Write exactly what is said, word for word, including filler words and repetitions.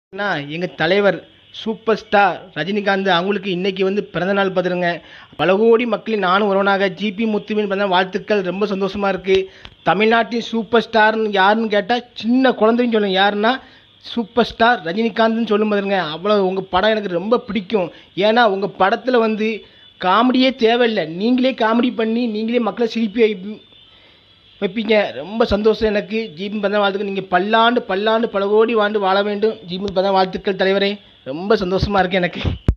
அண்ணா எங்கள் தலைவர் super star Rajinikanth அவங்களுக்கு இன்னைக்கு வந்து பிறந்த நாள் பார்த்துருங்க. பல கோடி மக்களின் நானும் ஒருவனாக ஜிபி முத்துவின் பிறந்த வாழ்த்துக்கள். ரொம்ப சந்தோஷமாக இருக்குது. தமிழ்நாட்டின் சூப்பர் ஸ்டார்னு யாருன்னு கேட்டால் சின்ன குழந்தைன்னு சொல்லுங்க. யாருன்னா சூப்பர் ஸ்டார் ரஜினிகாந்த்னு சொல்லும் பாருங்க. அவ்வளோ உங்கள் படம் எனக்கு ரொம்ப பிடிக்கும். ஏன்னா உங்கள் படத்தில் வந்து காமெடியே தேவையில்லை, நீங்களே காமெடி பண்ணி நீங்களே மக்களை சிரிப்பி வை வைப்பீங்க. ரொம்ப சந்தோஷம் எனக்கு. ஜிபி பிறந்த வாழ்த்துக்கள். நீங்கள் பல்லாண்டு பல்லாண்டு பல கோடி வாண்டு வாழ வேண்டும். ஜிபி பிறந்த வாழ்த்துக்கள் தலைவரே. ரொம்ப சந்தோஷமாக இருக்குது எனக்கு.